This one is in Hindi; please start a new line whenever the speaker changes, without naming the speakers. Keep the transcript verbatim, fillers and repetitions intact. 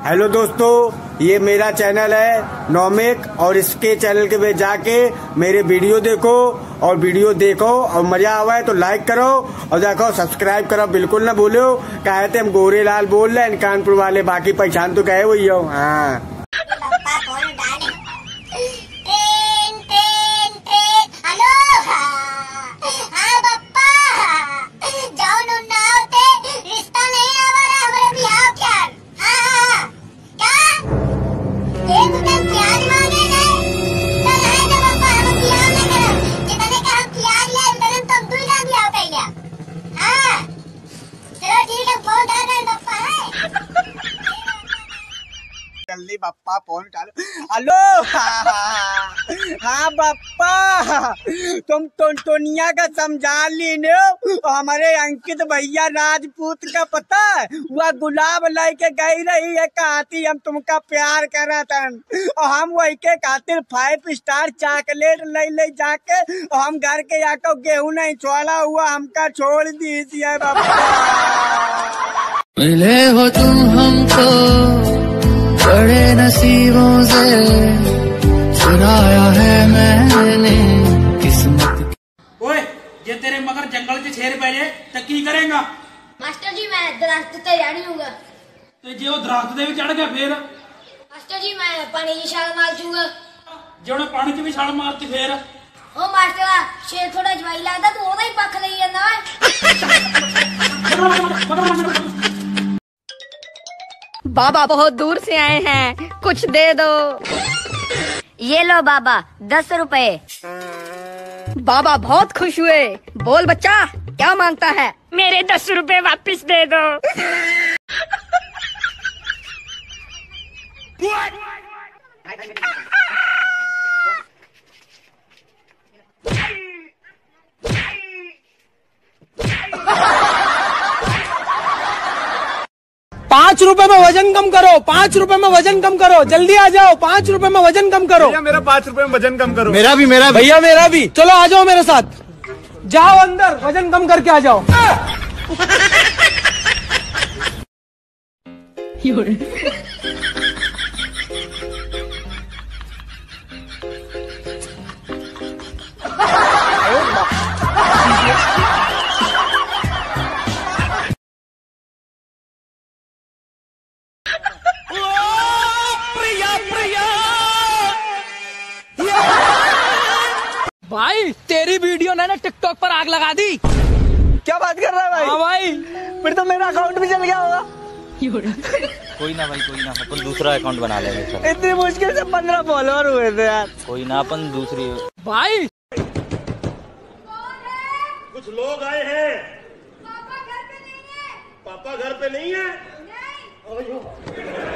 हेलो दोस्तों, ये मेरा चैनल है नॉमिक और इसके चैनल के पे जाके मेरे वीडियो देखो और वीडियो देखो और मजा आवा है तो लाइक करो और देखो सब्सक्राइब करो बिल्कुल ना भूलो। कहे थे हम गोरे लाल बोल रहे हैं कानपुर वाले, बाकी पहचान तो कहे वही हो। हाँ जल्दी बप्पा फोन कर। हेलो हाँ बप्पा, तुम टोनिया का समझा ली नो। हमारे अंकित भैया राजपूत का पता है, वह गुलाब लेके गई रही है, कहती हम तुमका प्यार करा था और हम वही के खातिर फाइव स्टार चॉकलेट ले ले जाके और हम घर के आकर गेहूं नहीं छोड़ा हुआ हमका छोड़ दीजिए बप्पा।
मिले हो तुम हमको बड़े नसीबों से, चुराया है मैंने किस्मत।
ओए जे तेरे मगर जंगल के शेर पै जाए तो की करेगा?
मास्टर जी मैं दरख्त ते चढ़ लूंगा।
तो जे वो दरख्त दे भी चढ़ गया फिर?
मास्टर जी मैं पानी की छाल मार दूंगा।
जे उन्हें पानी की भी छाल मारती फिर?
ओ मास्टर शेर थोड़ा जवाई लगता तू ओदा ही पक्ष लई जांदा है।
बाबा बहुत दूर से आए हैं, कुछ दे दो।
ये लो बाबा दस रुपए।
बाबा बहुत खुश हुए। बोल बच्चा क्या मांगता है?
मेरे दस रुपए वापस दे दो।
पाँच रुपए में वजन कम करो, पाँच रुपए में वजन कम करो, जल्दी आ जाओ, पाँच रुपए में वजन कम करो।
भैया मेरा पाँच रुपए में वजन कम करो।
मेरा भी मेरा भी। भैया मेरा भी। चलो आ जाओ मेरे साथ, जाओ अंदर वजन कम करके आ जाओ। भाई तेरी वीडियो ने ना टिकटॉक पर आग लगा दी।
क्या बात कर रहा है भाई?
हाँ भाई,
फिर तो मेरा अकाउंट भी चल गया होगा।
कोई ना भाई, कोई ना, अपन दूसरा अकाउंट बना लेंगे सर।
इतनी मुश्किल से पंद्रह फॉलोअर हुए थे यार।
कोई ना, अपन दूसरी।
भाई
कुछ लोग आए हैं। पापा घर पे नहीं है। पापा घर पे नहीं है।